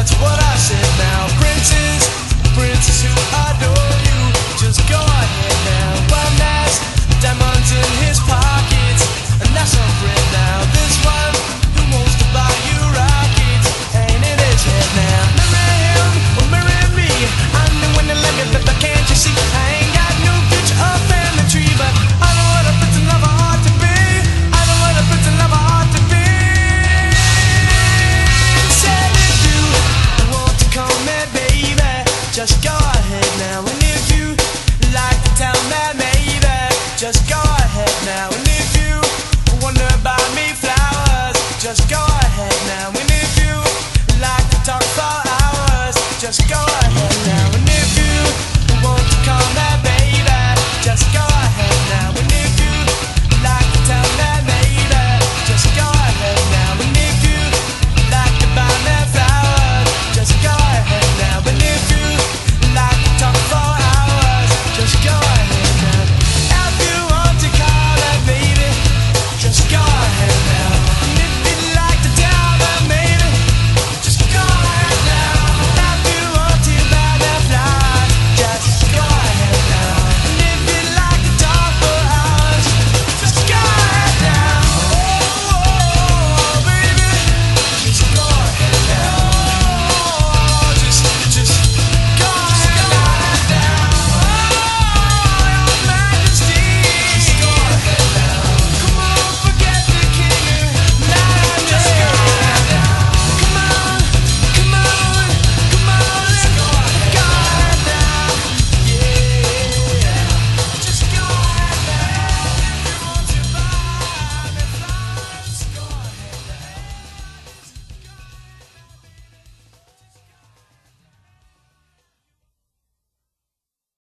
that's what I said now. Princes, princes who adore you, just go ahead now. One has diamonds in his pockets, and that's our friend now. This one who wants to buy you rockets, ain't in his head now. Marry him or marry me, I'm the one that let me, but can't you see? I ain't got no future up in the tree, but I know what a prince and lover ought to be. I know what a prince and lover ought to be. Said if you want to come here, baby, just go